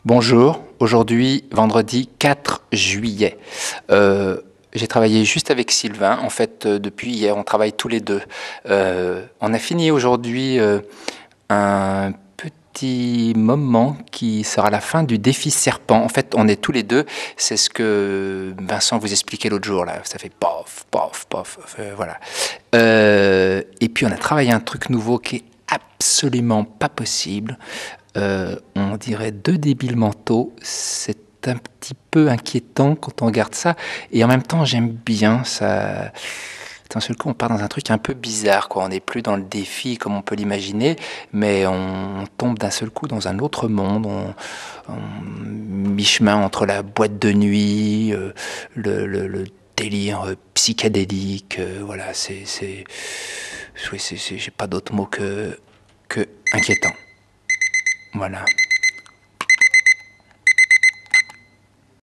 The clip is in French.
Bonjour, aujourd'hui vendredi 4 juillet. J'ai travaillé juste avec Sylvain, en fait depuis hier on travaille tous les deux. On a fini aujourd'hui un petit moment qui sera la fin du défi serpent. En fait on est tous les deux, c'est ce que Vincent vous expliquait l'autre jour là, ça fait pof, pof, pof, voilà. Et puis on a travaillé un truc nouveau qui est absolument pas possible. On dirait deux débiles mentaux. C'est un petit peu inquiétant quand on regarde ça. Et en même temps, j'aime bien ça. D'un seul coup, on part dans un truc un peu bizarre, quoi. On n'est plus dans le défi comme on peut l'imaginer, mais on tombe d'un seul coup dans un autre monde. Mi-chemin entre la boîte de nuit, le délire psychédélique. Voilà, oui, j'ai pas d'autre mot que inquiétant. Voilà.